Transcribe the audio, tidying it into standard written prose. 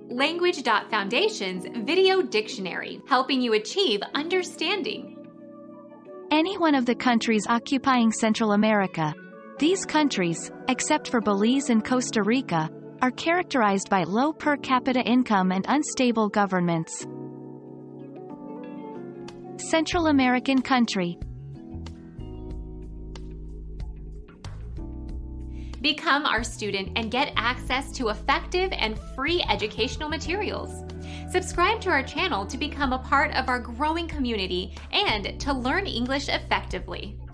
Language.Foundation's Video Dictionary, helping you achieve understanding. Any one of the countries occupying Central America. These countries, except for Belize and Costa Rica, are characterized by low per capita income and unstable governments. Central American country. Become our student and get access to effective and free educational materials. Subscribe to our channel to become a part of our growing community and to learn English effectively.